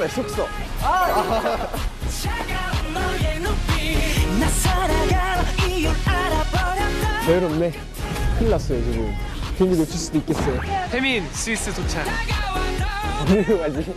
속서네, 속서. 여유롭네. 큰일 났어요, 지금. 비행기 놓칠 수도 있겠어요. 태민, 스위스 도착. 어디로 가지?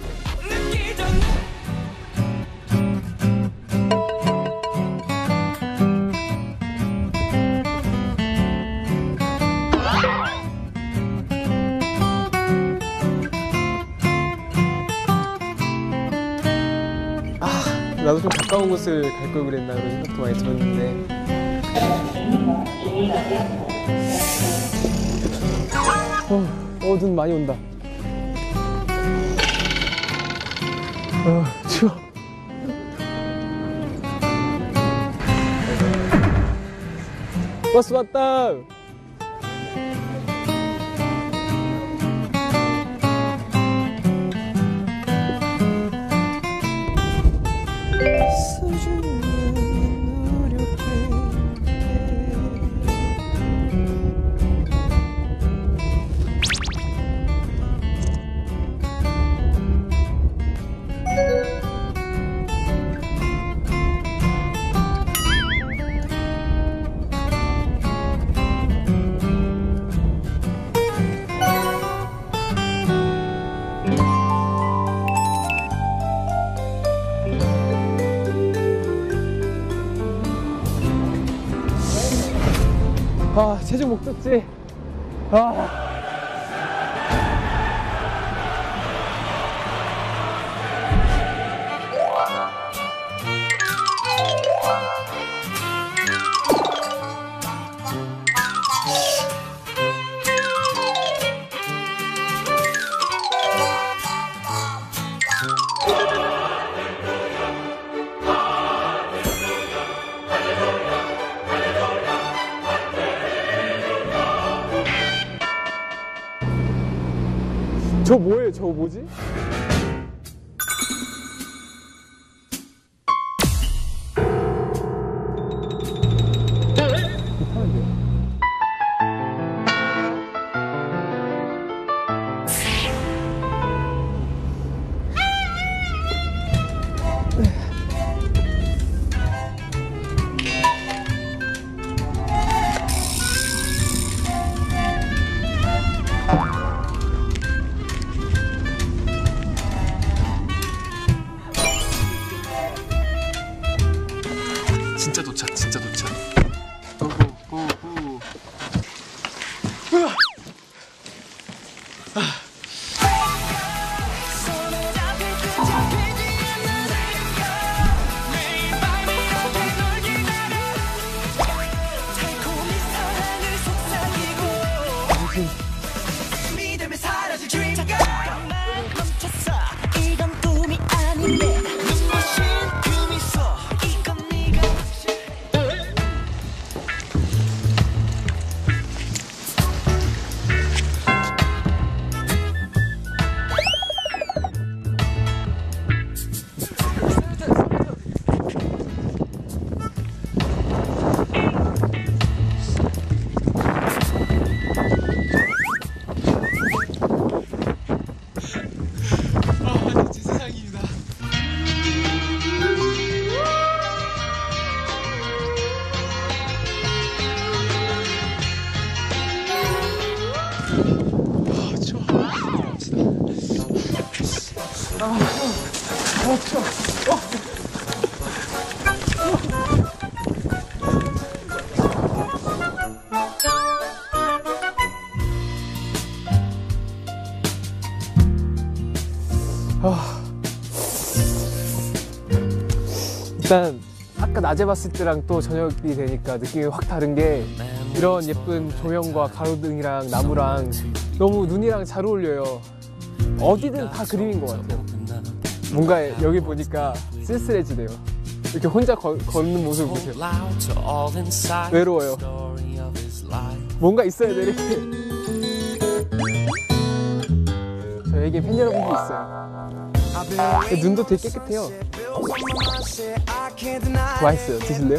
나도 좀 가까운 곳을 갈 걸 그랬나 그런 생각도 많이 들었는데. 눈 많이 온다. 추워. 버스 왔다. 체중 목적지. 저 뭐예요? 저 뭐지? 이상한데요? 진짜 도착, 진짜 도착. 일단 아까 낮에 봤을 때랑 또 저녁이 되니까 느낌이 확 다른 게 이런 예쁜 조명과 가로등이랑 나무랑 너무 눈이랑 잘 어울려요. 어디든 다 그림인 것 같아요. 뭔가 여기 보니까 쓸쓸해지네요. 이렇게 혼자 걷는 모습을 보세요. 외로워요. 뭔가 있어야 돼 이렇게. 저에게 팬 여러분도 있어요. 눈도 되게 깨끗해요. 맛있어요. 드실래요?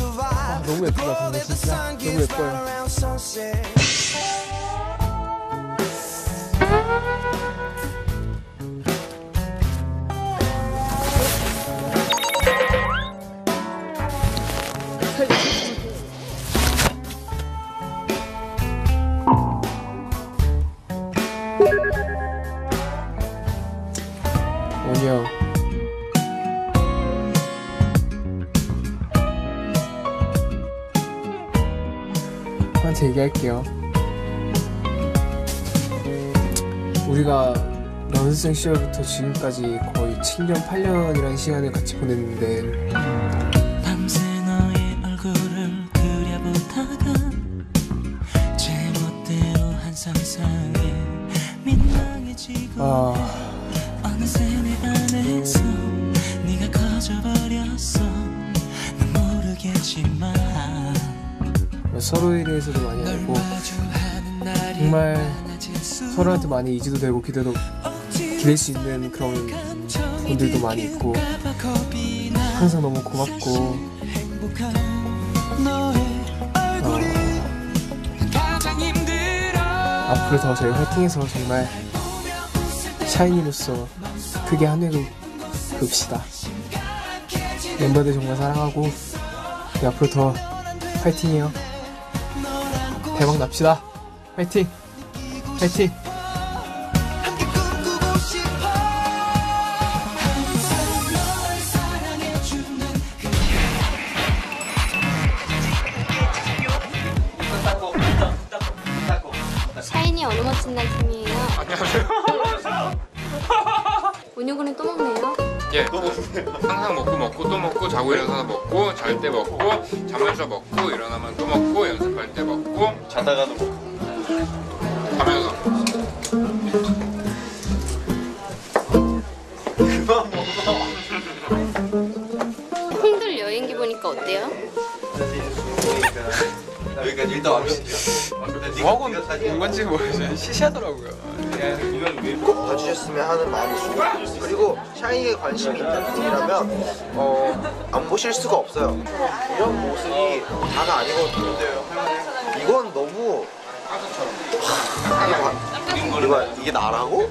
너무 예쁘다. 근데 진짜 너무 예뻐요. 안녕. 한테 얘기할게요. 우리가 연습생 시절부터 지금까지 거의 7년, 8년이라는 시간을 같이 보냈는데 밤새 너의 얼굴을 그려보다가 제멋대로 한 상상에 민망해지고 어느새 내 안에서 네가 커져버렸어. 난 모르겠지만 서로에 대해서도 많이 알고 정말 서로한테 많이 이지도 되고 기대도 기댈 수 있는 그런 분들도 많이 있고 항상 너무 고맙고 앞으로 더 저희 화이팅해서 정말 샤이니로서 크게 한 획을 그읍시다. 멤버들 정말 사랑하고 앞으로 더 화이팅해요. 대박 납시다. 화이팅! 화이팅! 샤이니 어느 멋진 날 팀이에요. 안녕하세요. 온유군은 또 먹네요. 예. 항상 먹고 또 먹고 자고 일어나서 먹고 잘 때 먹고 자면서 먹고 일어나면 또 먹고 연습할 때 먹고 자다가도 먹고 자면서 그만 먹어. 홍들 여행기 보니까 어때요? 여기까지 일단 왁싱. 뭐하고 있는 건지 모르겠어요. 시시하더라고요. 꼭 봐주셨으면 하는 마음이 있습니다. 그리고 샤이니에 관심이 있는 분이라면 안 보실 수가 없어요. 이런 모습이 다가 아니거든요. 이건 너무 이게 나라고?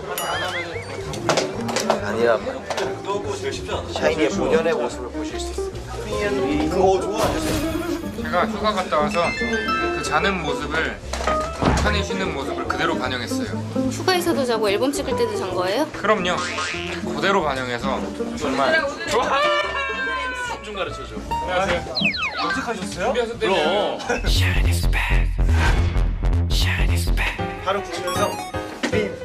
아니란 말이야. 샤이니의 본연의 모습을 보실 수 있어요. 그거 좋아하세요? 제가 휴가 갔다 와서 그 자는 모습을 편히 쉬는 모습을 그대로 반영했어요. 휴가에서도 자고 앨범 찍을 때도 잔 거예요? 그럼요. 그대로 반영해서 정말 좋아. 좀 가르쳐줘. 안녕하세요. 염색하셨어요? 그럼. 발을 구시면서 드림,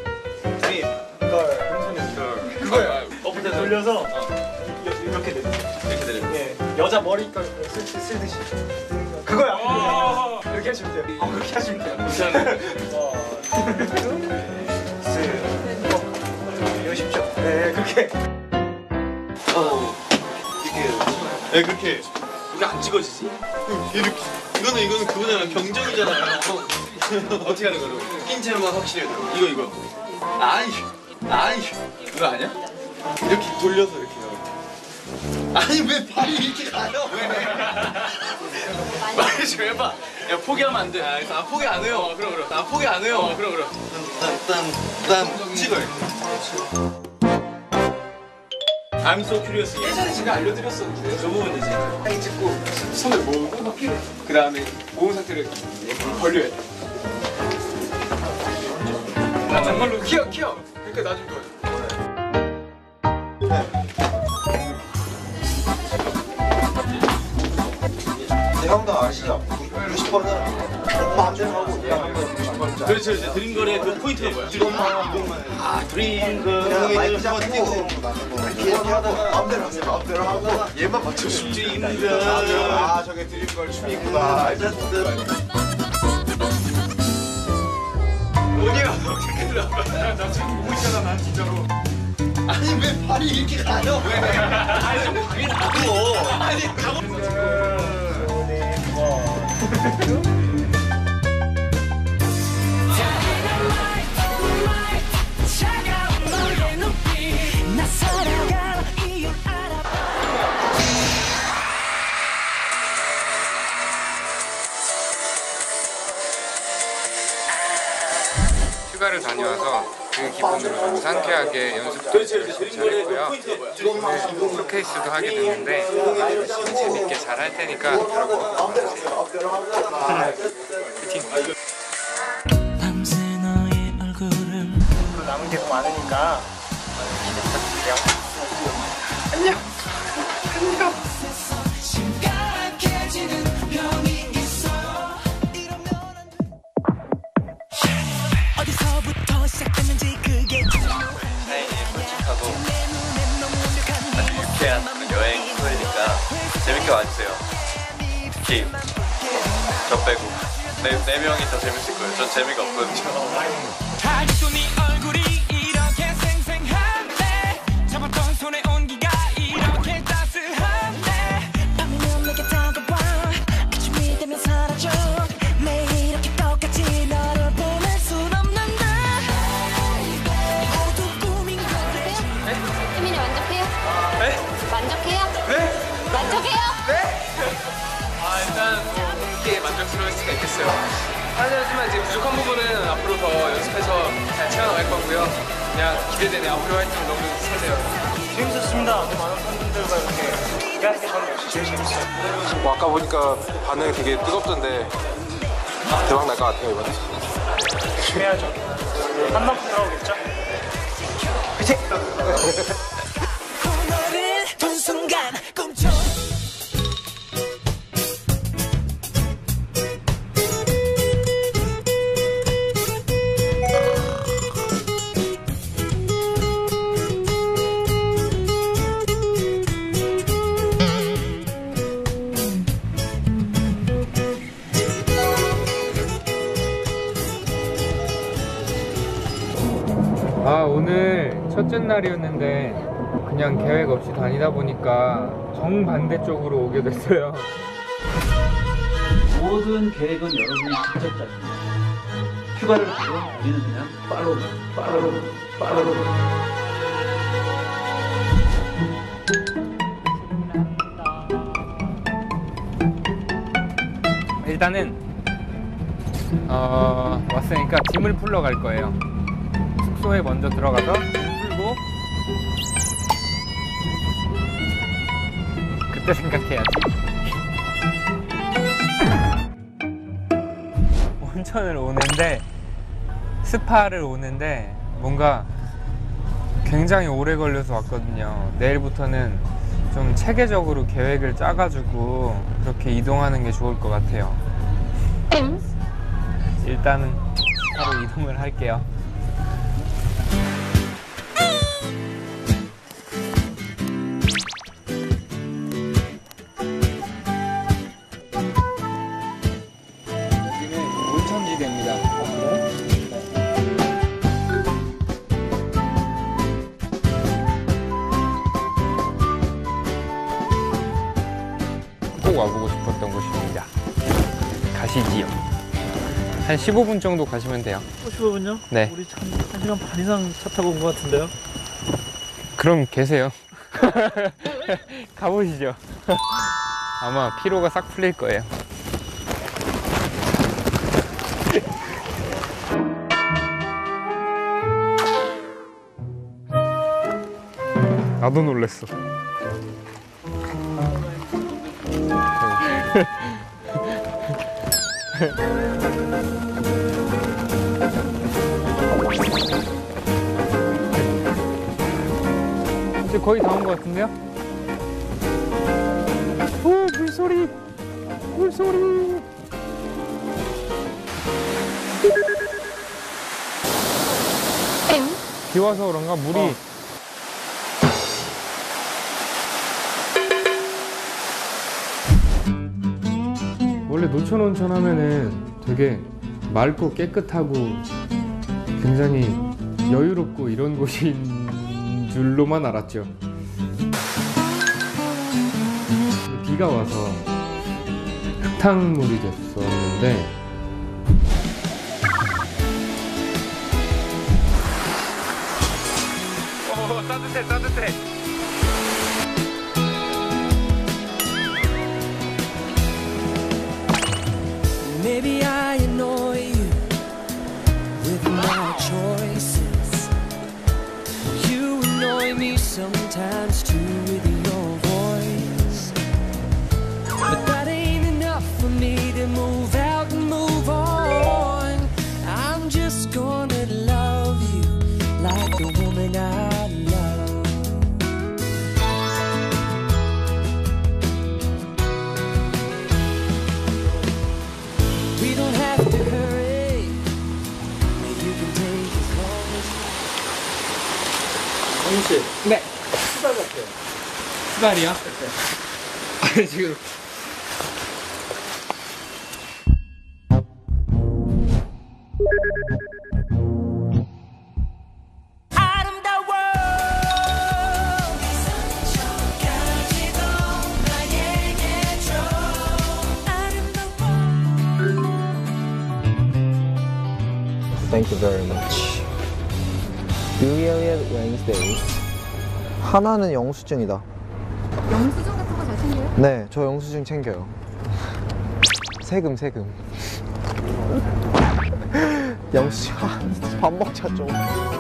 걸 그거야. 엎을 돌려서 이렇게 내려. 이렇게 내려. 예, 여자 머리깔 쓰듯이 그거야. 이렇게 하시면 돼요. 그렇게 하시면 돼요. 이거 쉽죠? 네, 그렇게. 네 그렇게. 이게 안 찍어지지? 이렇게. 이거는 그거잖아. 경정이잖아요. 어떻게 하는 거로? 낀 채로만 확실히 해야 돼. 이거. 아이. 그거 아니야? 이렇게 돌려서 이렇게 해요. 아니 왜 발이 이렇게 가요? 왜? 말이 좀 해봐. 야 포기하면 안 돼. 아 포기 안 해요. 그럼. 나 포기 안 해요. 그럼. 딴 찍어요. I'm so curious. 예전에 제가 알려드렸었는데 저 부분 되지. 사진 찍고 손을 모으고 그 다음에 모은 상태를 벌려야 돼. 나 정말로 키워. 그러니까 나 좀 도와줘. 형도 아시죠? 90번은 마음대로 하고 그렇죠. 이제 드림 거래 그 포인트가 뭐야? 이것만. 아 드림 그냥 마이크 거 잡고 이렇게 하다가 마음대로 하고 얘만 맞춰주면 드림 아 저게 드림 걸 춤이구나. 어디야? 어떻게 들어가? 나 지금 보고 있잖아. 난 진짜로. 아니 왜 발이 이렇게 가요? 왜? 아니 좀 발이 나고. 아니 가고. 휴가를 다녀와서 그 기분으로 좀 상쾌하게 연습도 잘했고요. 오늘 쇼케이스도 하게 됐는데 재밌게 잘 할 테니까 파이팅! 밤새 너의 얼굴을 남은 게 더 많으니까 기대 부탁드릴게요. 어디서부터 시작됐는지 그게 샤이니 솔직하고 아주 유쾌한 그런 여행 스토리니까 재밌게 와주세요. 특히 저 빼고 네 명이 더 재밌을 거예요. 전 재미가 없거든요. 아직도 네 얼굴이 이렇게 생생한데 잡았던 손의 온기가 이렇게 따스한데 밤이면 내게 다가와 그쯤이 되면 사라져 매일 이렇게 똑같이 너를 보낼 순 없는데 모두 꿈인 거래. 혜민이 만족해요? 네? 만족해요? 네? 만족해요? 일단 뭐 함께 만족스러울 수가 있겠어요. 하지만 이제 부족한 부분은 앞으로 더 연습해서 잘 채워나갈 거고요. 그냥 기대되네. 앞으로 활동 너무 설레요. 재밌었습니다. 많은 팬분들과 이렇게 기대하는 게 저는 역시 제일 재밌어요. 뭐 아까 보니까 반응이 되게 뜨겁던데 대박 날 것 같아요 이번에. 열심히 해야죠. 한만큼 나오겠죠? 너를 본 순간 꿈쳐 오늘 첫째 날이었는데 그냥 계획 없이 다니다 보니까 정반대쪽으로 오게 됐어요. 모든 계획은 여러분이 직접 짜십니다. 휴가를 가도 우리는 그냥 빠르로 일단은 왔으니까 짐을 풀러 갈 거예요. 숙소에 먼저 들어가서 짐 풀고 그때 생각해야지. 온천을 오는데 스파를 오는데 뭔가 굉장히 오래 걸려서 왔거든요. 내일부터는 좀 체계적으로 계획을 짜가지고 그렇게 이동하는 게 좋을 것 같아요. 일단은 바로 이동을 할게요. 여기는 온천지대입니다. 꼭 와보고 싶었던 곳입니다. 가시지요. 한 15분 정도 가시면 돼요. 15분요? 네. 우리 참 1시간 반 이상 차 타고 온 것 같은데요? 그럼 계세요. 가보시죠. 아마 피로가 싹 풀릴 거예요. 나도 놀랬어. 이제 거의 다 온 것 같은데요? 오, 물소리! 물소리! 비 와서 그런가 물이 원래 노천 온천 하면은 되게 맑고 깨끗하고 굉장히 여유롭고 이런 곳인 줄로만 알았죠. 비가 와서 흙탕물이 됐었는데 따뜻해 따뜻해. Maybe I annoy you with my choices. You annoy me sometimes too with your voice. But that ain't enough for me to move out and move on. I'm just gonna love you like the woman I love. We don't have to hurry. You can take 성훈 씨. 네. 수달 같아요. 수달이요? 아니 지금 Thank you very much. Brilliant Wednesday. 하나는 영수증이다. 영수증 같은 거 잘 챙겨요? 네, 저 영수증 챙겨요. 세금. 영수증. 밥 먹자 좀.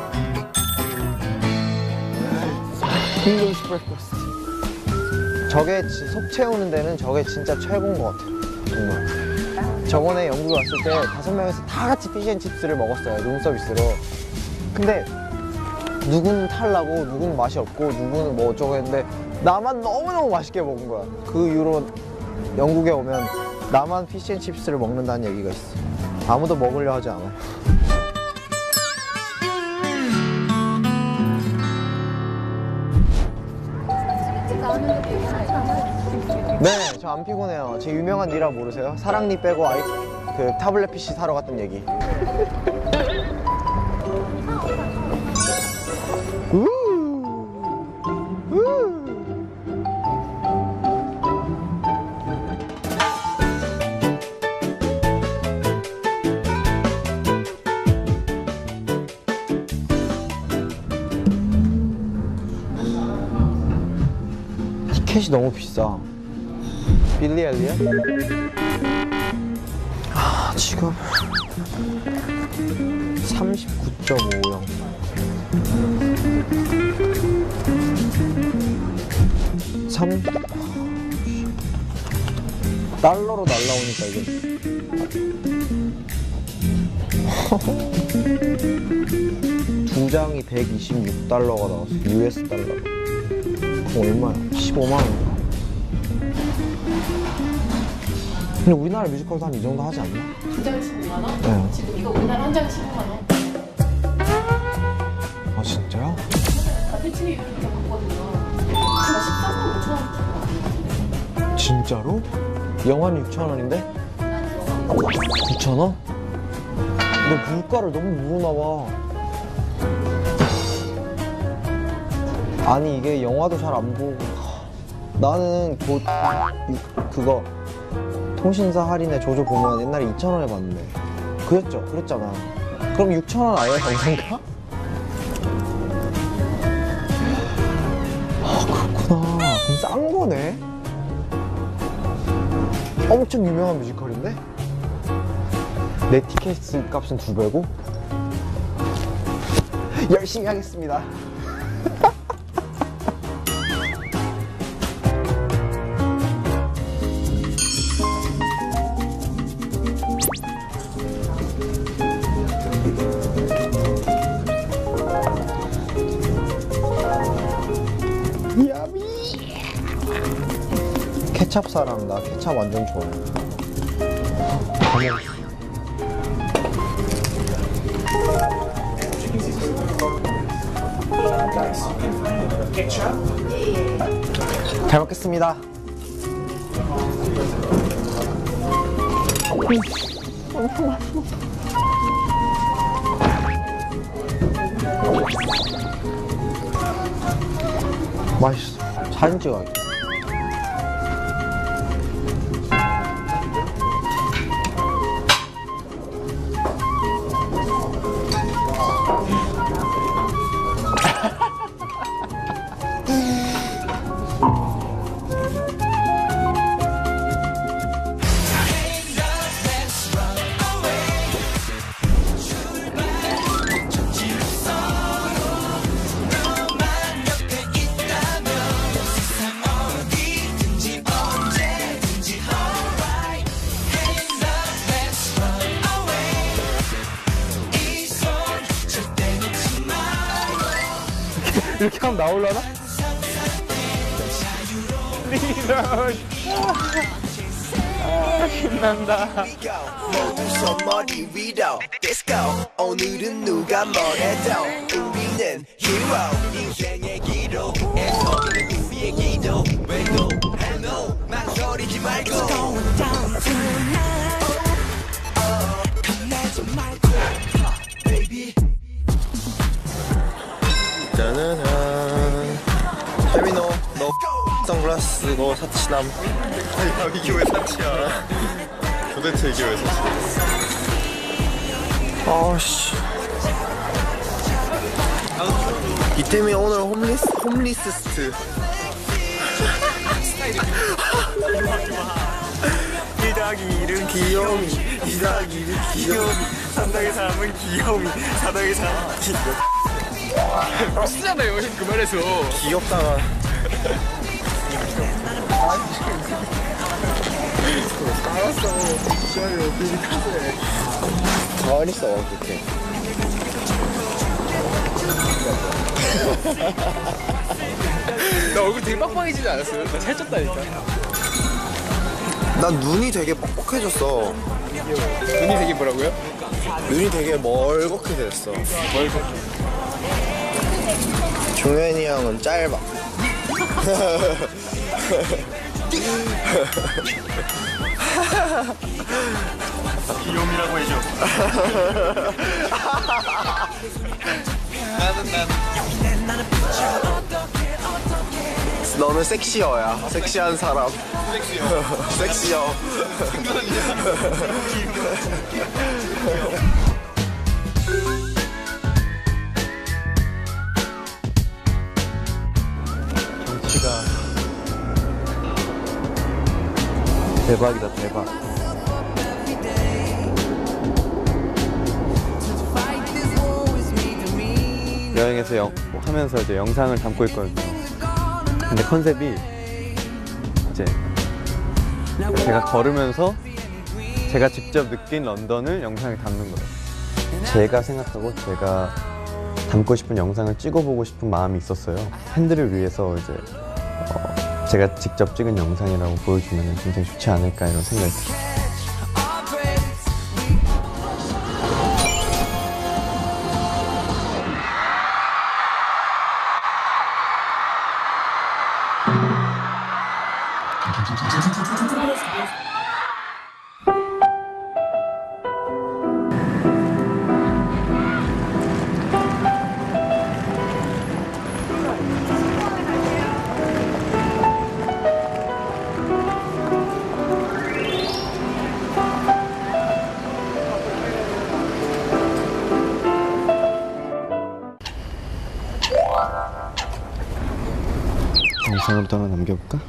English breakfast. 저게 속 채우는 데는 저게 진짜 최고인 것 같아요. 정말. 저번에 영국에 왔을 때 5명에서 다 같이 피시앤칩스를 먹었어요. 룸서비스로. 근데 누구는 탈라고, 누구는 맛이 없고, 누구는 뭐 어쩌고 했는데 나만 너무너무 맛있게 먹은 거야. 그 이후로 영국에 오면 나만 피시앤칩스를 먹는다는 얘기가 있어. 아무도 먹으려 하지 않아요. 네, 저 안 피곤해요. 제 유명한 일화 모르세요? 사랑니 빼고 그 타블렛 PC 사러 갔던 얘기. 티켓이 너무 비싸. 빌리 엘리엇? 아, 지금 39.50. 달러로 날라오니까 이게 두 장이 126달러가 나왔어. US 달러. 그럼 얼마야? 15만 원. 근데 우리나라 뮤지컬도 한 이 정도 하지 않나? 두 장에 15만 원? 네. 지금 이거 우리나라 한 장에 15만 원. 아 진짜요? 대충 이렇게 봤거든요. 제가 14만 5천 원 주고 왔는데. 진짜로? 영화는 6,000원인데? 9,000원? 너 물가를 너무 모르나 봐. 아니 이게 영화도 잘 안 보고 나는 그거 통신사 할인에 조조 보면 옛날에 2,000원에 봤는데 그랬죠? 그랬잖아. 그럼 6,000원 아니야 정상가? 아 그렇구나. 그럼 싼 거네? 엄청 유명한 뮤지컬인데? 내 티켓 값은 2배고? 열심히 하겠습니다. 케찹 사랑. 나 케찹 완전 좋아해. 잘 먹겠습니다. 맛있어. 사진 찍어야겠다. 이렇게 하면 나오려나? 신난다. 모두 손머리 위로 Let's go. 오늘은 누가 뭐래도 우리는 hero. 인생의 기록에서 우리의 기도 왜도 hello 망설이지 말고 It's going down tonight. 겁내지 말고 baby. 짜자잔. 혜미 너 선글라스 너 사치남. 야 이게 왜 사치야? 도대체 이게 왜 사치야? 아씨. 이태미 오늘 홈리스트. 1+1은 귀요미, 2+1은 귀요미, 3+3은 귀요미, 4+3은 귀요미. 쓰잖아요. 그만해서. 귀엽다가. 알았어. 좋아요. 비비카세. 가만히 있어. 그렇게. 나 얼굴 되게 빡빡해지지 않았어요? 나 살쪘다니까. 난 눈이 되게 뻑뻑해졌어. 눈이 되게 뭐라고요? 눈이 되게 멀겋게 됐어. 멀겋게. 종현이 형은 짧아. 귀요미라고 해줘. 너는 섹시어야. 섹시한 사람. 섹시어. 정치가 대박이다, 대박. 여행에서 하면서 이제 영상을 담고 있거든요. 근데 컨셉이 이제 제가 걸으면서 제가 직접 느낀 런던을 영상에 담는 거예요. 제가 생각하고 제가 담고 싶은 영상을 찍어보고 싶은 마음이 있었어요. 팬들을 위해서 이제 제가 직접 찍은 영상이라고 보여주면 굉장히 좋지 않을까 이런 생각이 들어요. 영상으로 하나 남겨볼까?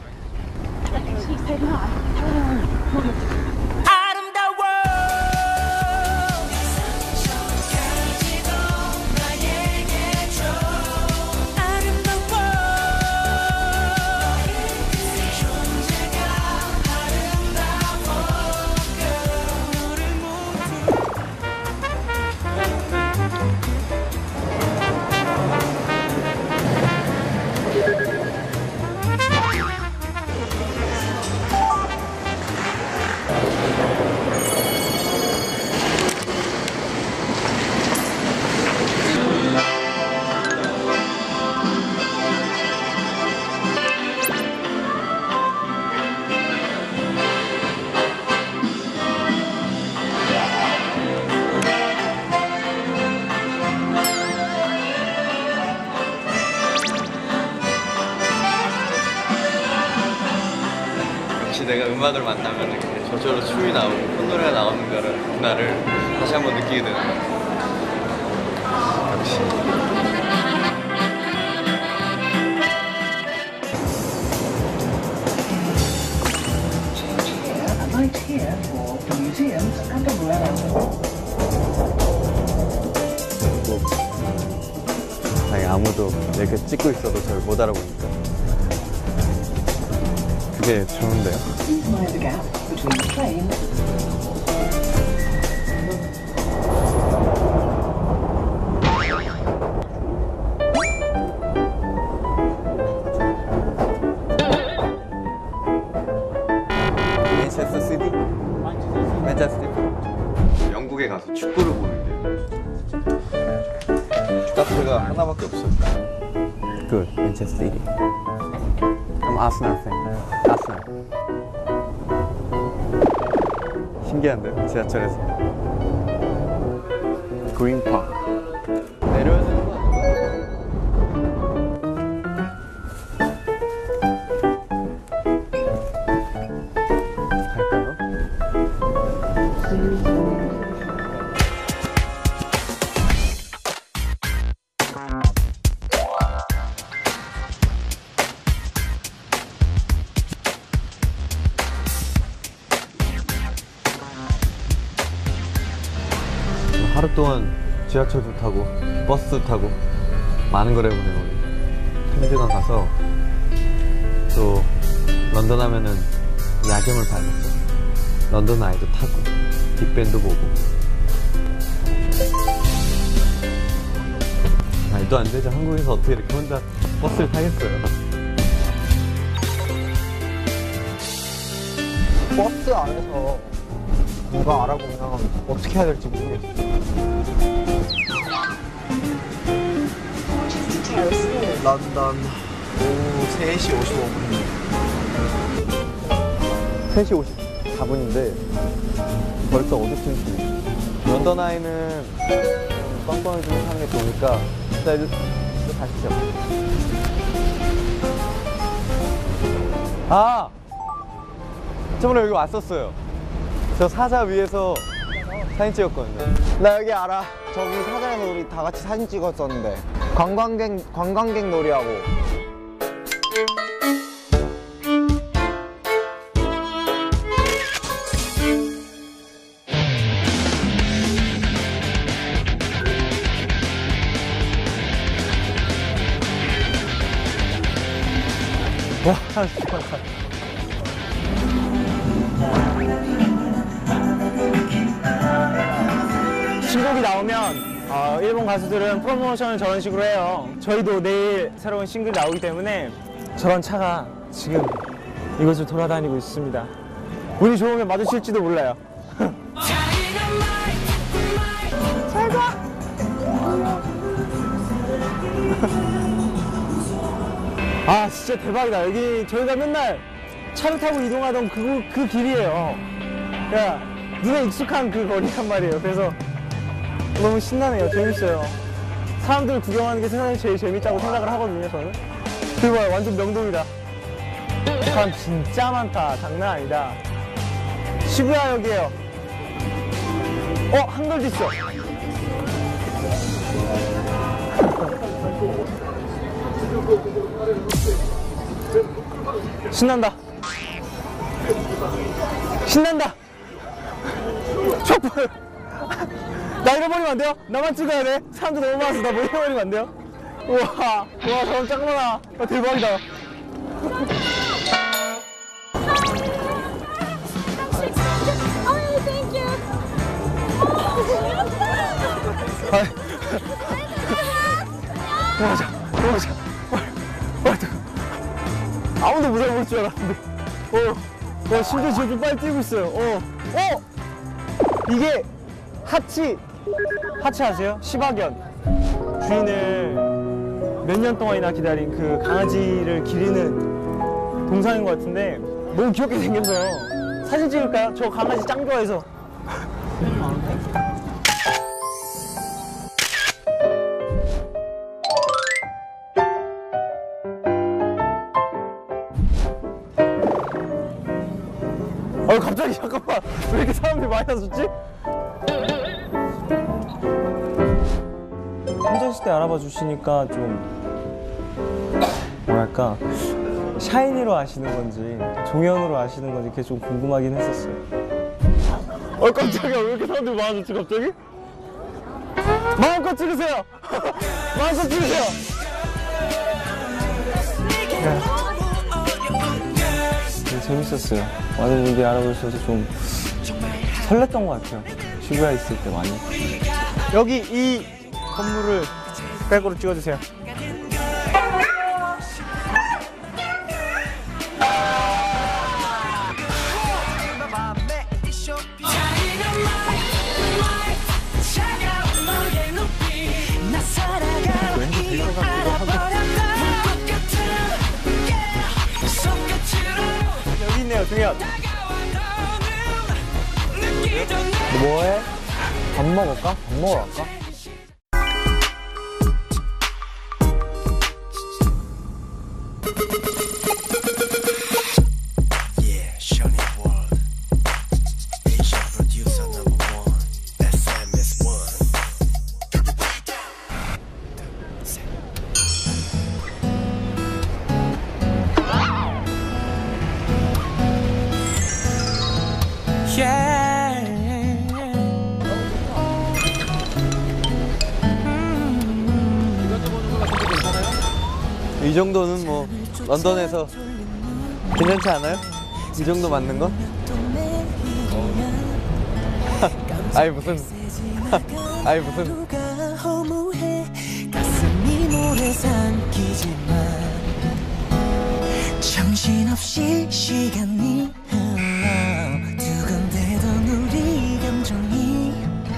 내가 음악을 만나면 이렇게 저절로 춤이 나오고 콧노래가 나오는 거를 그날을 다시 한번 느끼게 되는 거예요. 역시. 아니 아무도 이렇게 찍고 있어도 저를 못 알아보니까 그게 좋은데요? 맨체스터 시티? 제가 하나밖에 없어요. Good, Manchester City. I'm Arsenal fan. Arsenal. 신기한데요? 지하철에서. Green Park. 내려야 되는 거 아니야? 갈까요? 하루 동안 지하철도 타고 버스도 타고 많은 걸 해보네요. 오늘 탐지관 가서 또 런던 하면은 야경을 봐야겠죠. 런던 아이도 타고 빅밴도 보고. 말도 안 되죠. 한국에서 어떻게 이렇게 혼자 버스를 타겠어요. 버스 안에서 누가 알아보면 어떻게 해야 될지 모르겠어요. 런던 오후 3시 55분입니다. 3시 54분인데 벌써 어두침침해. 런던 아이는 뻥뻥이 좀 사는 게 좋으니까 자, 이제 가시죠. 아! 저번에 여기 왔었어요. 저 사자 위에서 사진 찍었거든요. 나 여기 알아. 저기 사장에서 우리 다 같이 사진 찍었었는데 관광객 놀이하고. 와, 신곡이 나오면 일본 가수들은 프로모션을 저런 식으로 해요. 저희도 내일 새로운 싱글이 나오기 때문에 저런 차가 지금 이곳을 돌아다니고 있습니다. 운이 좋으면 마주칠지도 몰라요. 최고! 아 진짜 대박이다. 여기 저희가 맨날 차를 타고 이동하던 그 길이에요. 그러니까 눈에 익숙한 그 거리란 말이에요. 그래서 너무 신나네요. 재밌어요. 사람들 구경하는 게 세상에 제일 재밌다고 생각을 하거든요, 저는. 그리고 완전 명동이다. 사람 진짜 많다. 장난 아니다. 시부야역이에요. 한글도 있어. 신난다. 신난다. 촛불. 나 잃어버리면 안 돼요? 나만 찍어야 돼? 사람들 너무 많아서 나 뭐 잃어버리면 안 돼요? 우와, 사람 짱 많아. 대박이다. 넘어가자. 아무도 못 알아볼 줄 알았는데. 심지어 지금 빨리 뛰고 있어요. 이게 하치 아세요? 시바견. 주인을 몇 년 동안이나 기다린 그 강아지를 기리는 동상인 것 같은데 너무 귀엽게 생겨서요. 사진 찍을까요? 저 강아지 짱 좋아해서. 갑자기 잠깐만, 왜 이렇게 사람들이 많이 와줬지? 혼자 있을 때 알아봐 주시니까 좀 뭐랄까 샤이니로 아시는 건지 종현으로 아시는 건지 그게 좀 궁금하긴 했었어요. 깜짝이야, 왜 이렇게 사람들이 많아졌지 갑자기? 마음껏 찍으세요. 마음껏 찍으세요. 재밌었어요. 많은 분들이 알아보셔서 좀 설렜던 것 같아요. 시부야에 있을 때 많이. 여기 이 건물을 백으로 찍어주세요. 차가운 너의 눈빛 나 살아가 승현. 너 뭐해? 밥 먹을까? 밥 먹으러 갈까? 이 정도는 뭐 런던에서 괜찮지 않아요? 이 정도 맞는 건? 아니 무슨 아니 무슨 정신없이 시간이 흘러 두근대던 우리 감정이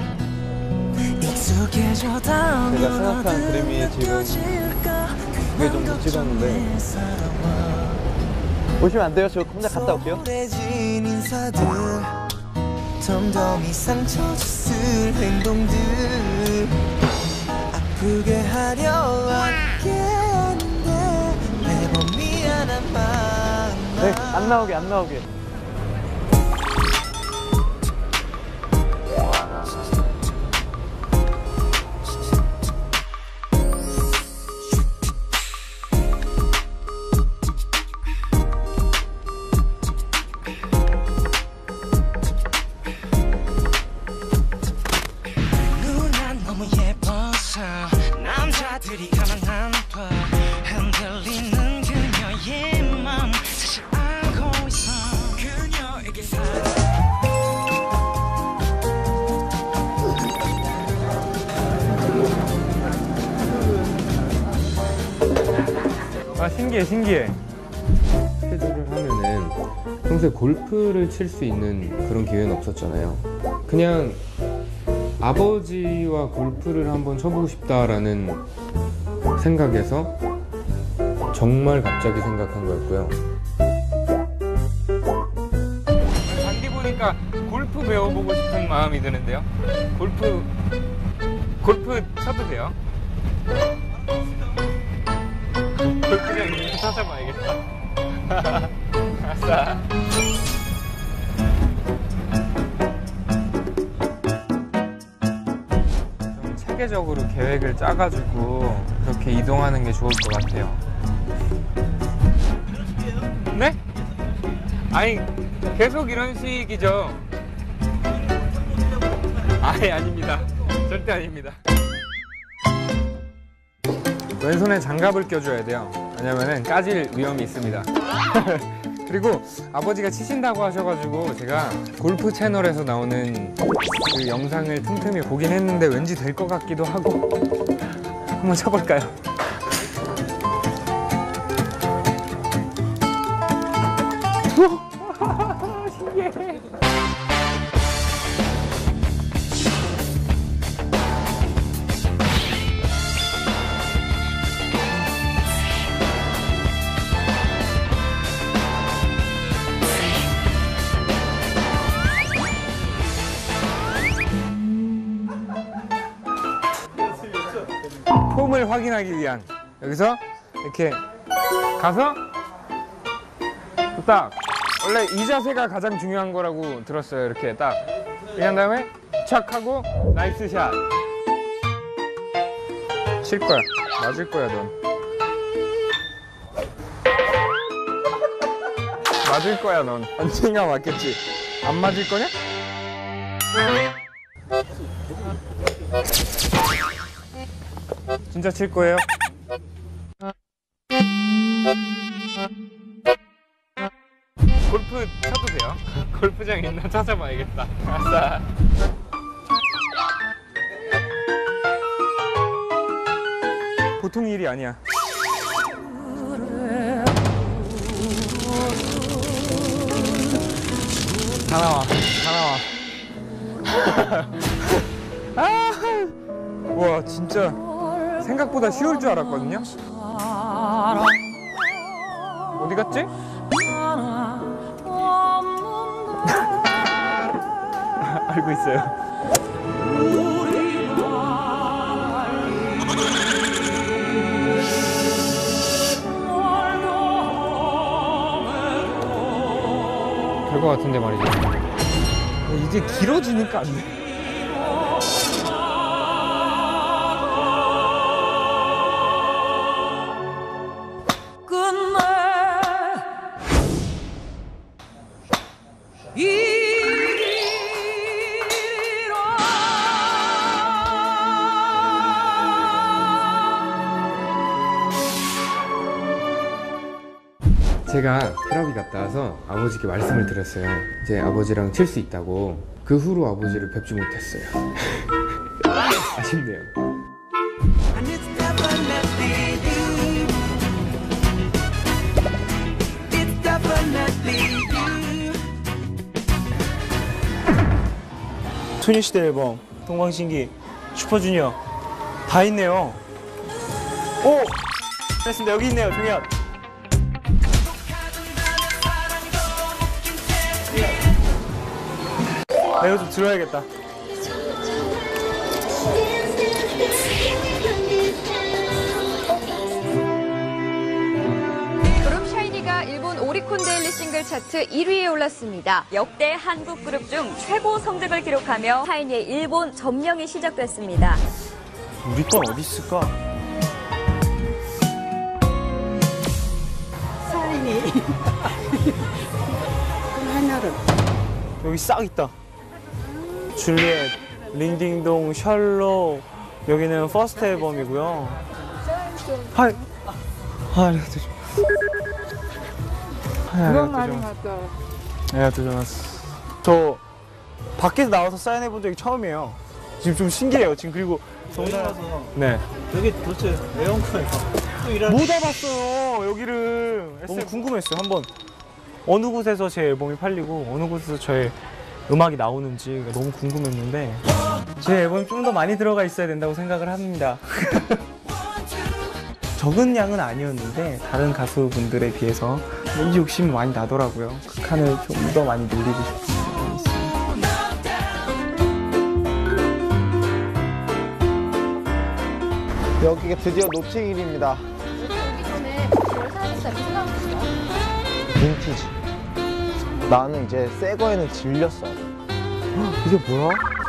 익숙해져다 제가 생각한 그림이 지금 2개 정도 찍었는데 보시면 안 돼요? 저 혼자 갔다 올게요. 덤덤히 상처 줬을 행동들 아프게 하려 함께 하는데 매번 미안한 마음 네, 안 나오게 안 나오게. 남자들이 가만 안 봐 흔들리는 그녀의 맘 사실 알고 있어 그녀에게 아 신기해 신기해. 스케줄을 하면은 평소에 골프를 칠 수 있는 그런 기회는 없었잖아요. 그냥 아버지와 골프를 한번 쳐보고 싶다라는 생각에서 정말 갑자기 생각한 거였고요. 잔디 보니까 골프 배워보고 싶은 마음이 드는데요. 골프 쳐도 돼요? 골프장 이름 찾아봐야겠다. 아싸. 체계적으로 계획을 짜가지고 그렇게 이동하는 게 좋을 것 같아요. 네? 아니 계속 이런 식이죠. 아예 아닙니다. 절대 아닙니다. 왼손에 장갑을 껴줘야 돼요. 왜냐면은 까질 위험이 있습니다. 그리고 아버지가 치신다고 하셔가지고 제가 골프 채널에서 나오는 그 영상을 틈틈이 보긴 했는데 왠지 될 것 같기도 하고 한번 쳐볼까요? 신기해. 폼을 확인하기 위한 여기서 이렇게 가서 딱 원래 이 자세가 가장 중요한 거라고 들었어요. 이렇게 딱 이렇게 한 다음에 착 하고 나이스 샷. 칠 거야. 맞을 거야 넌. 맞을 거야 넌. 언젠가 맞겠지. 안 맞을 거냐? 진짜 칠 거예요? 골프 쳐도 돼요? 골프장 있나 찾아봐야겠다. 아싸. 보통 일이 아니야. 다 나와, 다 나와. 아, 와 진짜 생각보다 쉬울 줄 알았거든요. 어디 갔지? 알고 있어요. 될 것 같은데 말이죠. 이제 길어지니까 안 돼. 제가 테라피 갔다 와서 아버지께 말씀을 드렸어요. 이제 아버지랑 칠 수 있다고. 그 후로 아버지를 뵙지 못했어요. 아쉽네요. 소녀시대 앨범, 동방신기, 슈퍼주니어 다 있네요. 오! 됐습니다. 여기 있네요, 종현. 내가 좀 들어야겠다. 그룹 샤이니가 일본 오리콘 데일리 싱글 차트 1위에 올랐습니다. 역대 한국 그룹 중 최고 성적을 기록하며 샤이니의 일본 점령이 시작됐습니다. 우리 건 어디 있을까? 샤이니. 하나를. 여기 싹 있다. 줄리엣, 링딩동, 셜록. 여기는 퍼스트 앨범이고요. 하이. 저 밖에서 나와서 사인해 본 적이 처음이에요. 지금 좀 신기해요. 지금 그리고 정말 네. 여기 도대체 왜 온 거예요? 못 와봤어요 여기를. 너무 궁금했어요. 한번 어느 곳에서 제 앨범이 팔리고 어느 곳에서 저의 음악이 나오는지 너무 궁금했는데 제 앨범이 좀 더 많이 들어가 있어야 된다고 생각을 합니다. 적은 양은 아니었는데 다른 가수분들에 비해서 이 욕심이 많이 나더라고요. 그 칸을 좀 더 많이 늘리고 싶은 마음이 있습니다. 여기가 드디어 노팅힐입니다. 오기 전에 뭘 사야겠다 이렇게 생각했어요? 빈티지. 나는 이제 새 거에는 질렸어. 이게 뭐야?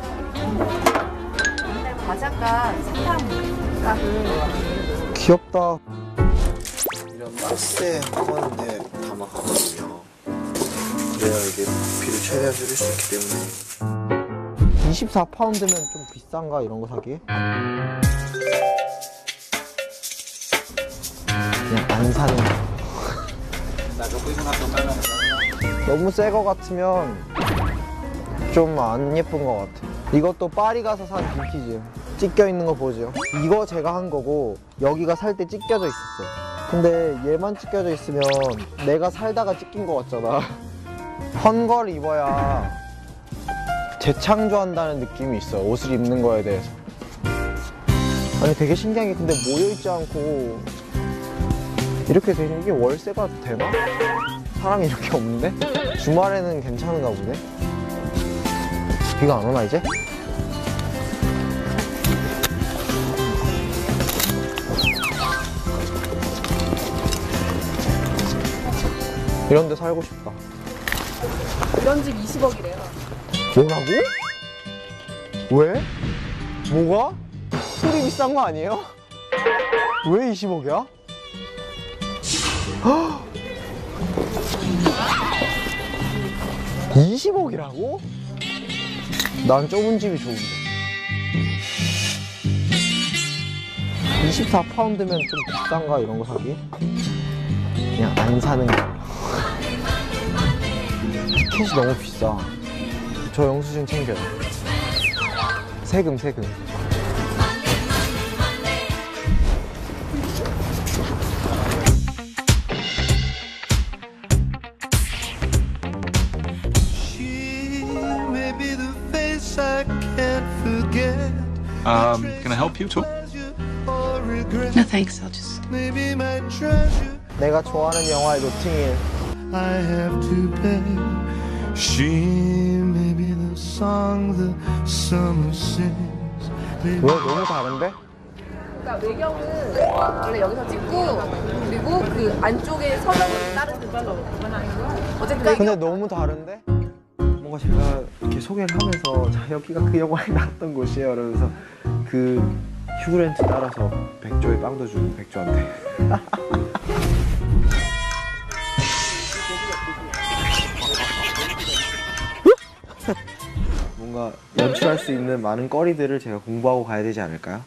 과자가 사탕 값을 귀엽다. 이런 박스에 한번에 담아가거든요. 그래야 이게 부피를 최대한 줄일 수 있기 때문에. 24파운드면 좀 비싼가 이런 거 사기? 그냥 안 사는 거. 너무 새 거 같으면 좀 안 예쁜 거 같아. 이것도 파리 가서 산 빈티지. 찢겨 있는 거 보죠. 이거 제가 한 거고 여기가 살 때 찢겨져 있었어요. 근데 얘만 찢겨져 있으면 내가 살다가 찢긴 거 같잖아. 헌 걸 입어야 재창조한다는 느낌이 있어요. 옷을 입는 거에 대해서. 아니 되게 신기한 게 근데 모여있지 않고 이렇게 되는 게 월세가 되나? 사람이 이렇게 없는데? 주말에는 괜찮은가 보네? 비가 안 오나 이제? 이런 데 살고 싶다. 이런 집 20억이래요. 뭐라고? 왜? 뭐가? 술이 비싼 거 아니에요? 왜 20억이야? 20억이라고? 난 좁은 집이 좋은데. 24파운드면 좀 비싼가 이런 거 사기? 그냥 안 사는 거. 티켓이 너무 비싸. 저 영수증 챙겨요. 세금. Can I help you too? No thanks, I'll just... 내가 좋아하는 영화의 노팅힐. I have to beg. She may be the 왜 너무 다른데? 그러니까 외경은 원래 여기서 찍고 그리고 그 안쪽에 서명은 다른 데죠. 어쨌든 근데 너무 다른데? 뭔가 제가 이렇게 소개를 하면서 자 여기가 그 영화에 나왔던 곳이에요. 그러면서 그 휴그랜트 따라서 백조에 빵도 주고 백조한테. 뭔가 연출할 수 있는 많은 거리들을 제가 공부하고 가야 되지 않을까요?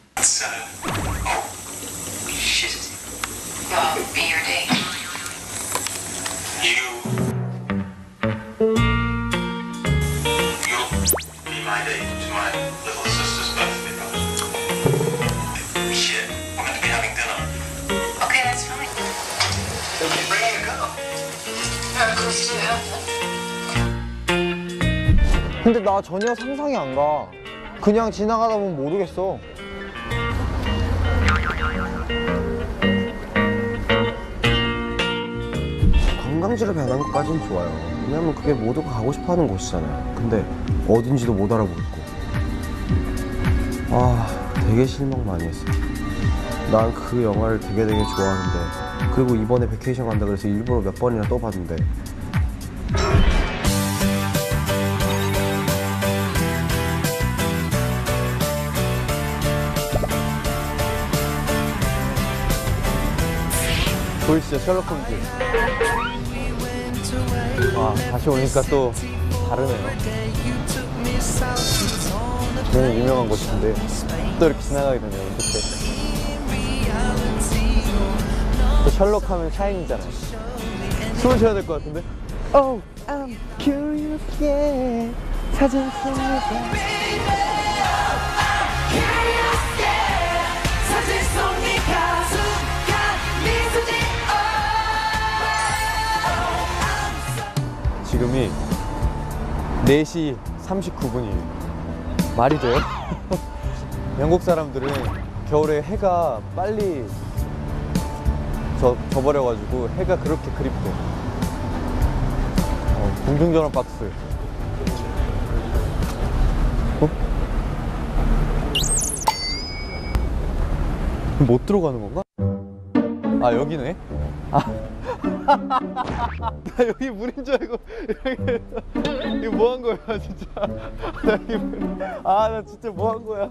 근데 나 전혀 상상이 안 가. 그냥 지나가다 보면 모르겠어. 관광지로 변한 것까지는 좋아요. 왜냐면 그게 모두가 가고 싶어하는 곳이잖아요. 근데 어딘지도 못 알아보겠고. 아, 되게 실망 많이 했어. 난 그 영화를 되게 좋아하는데, 그리고 이번에 베케이션 간다 그래서 일부러 몇 번이나 또 봤는데 보이시죠? 셜록 홈즈. 와, 다시 오니까 또 다르네요. 되게 유명한 곳인데 또 이렇게 지나가게 되네요. 이렇게. 또 셜록 하면 샤인이잖아요. 숨을 쉬어야 될 것 같은데? Oh, I'm curious, yeah. 사진 속에서 지금이 4시 39분이에요. 말이 돼요? 영국 사람들은 겨울에 해가 빨리 져버려가지고 해가 그렇게 그립대. 공중전화 박스. 못 들어가는 건가? 아, 여기네? 아. 나 여기 물인 줄 알고 이거 뭐 한 거야 진짜. 나 진짜 뭐 한 거야.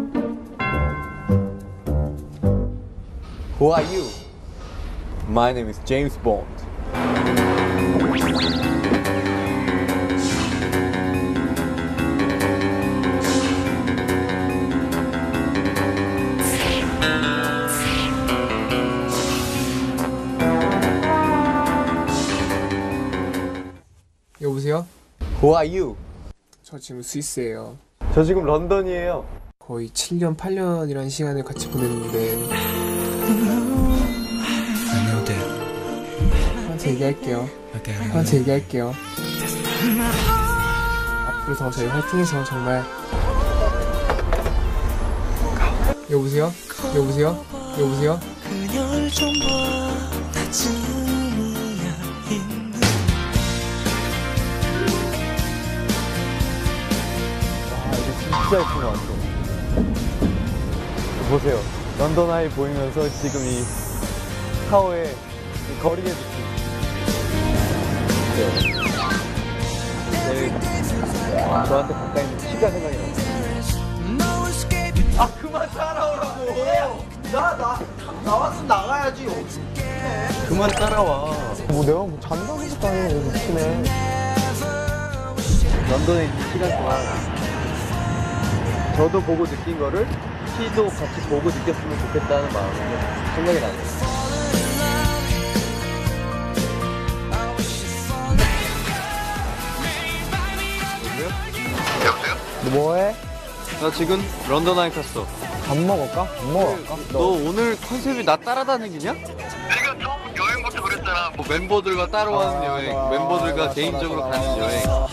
Who are you? My name is James Bond. 여보세요? Who are you? 저 지금 스위스예요. 저 지금 런던이에요. 거의 7년, 8년이라는 시간을 같이 보냈는데 한테 얘기할게요. 한테 얘기할게요. 앞으로 더 저희 화이팅해서 정말. 여보세요? 여보세요? 여보세요? 진짜 예쁜 것 같아요. 보세요. 런던 아이 보이면서 지금 이 타워의 이 거리의 느낌. 저한테 가까이 있는 키가 생각이 나요. 아, 그만 따라오라고. 나왔으면 나가야지. 그만 따라와. 뭐 내가 뭐 잔다는 것도 아니고 웃기네. 런던에 있는 시간 동안 저도 보고 느낀 거를 키도 같이 보고 느꼈으면 좋겠다는 마음이 생각이 나요. 여보세요? 너 뭐해? 나 지금 런던 아이 탔어. 밥 먹을까? 밥 먹을까? 너 오늘 컨셉이 나 따라다니기냐? 내가 처음 여행부터 그랬잖아. 뭐 멤버들과 따로 가는 여행, 멤버들과 개인적으로 가는 여행.